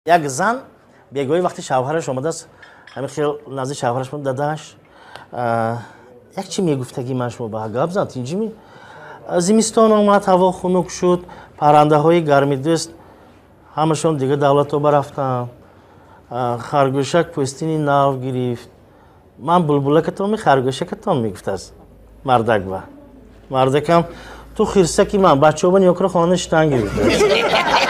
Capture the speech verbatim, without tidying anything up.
یک زن بیگاهی وقتی شوهرش اومده است همین خیلی نزدیک شوهرش بود داداش یک چی میگفتگی من شما با گپ زد اینجا می زمستان اومد هوا خنک شد پرنده های گرمیدوست همشون دیگه دولت رو برفتن خرگوشک پوستینی ناو گرفت من بلبلکتون می خرگوشکتون میگفت است مردک با مردکم تو خیرسکی من بچه ها با نیوکر خانه شتن گرفت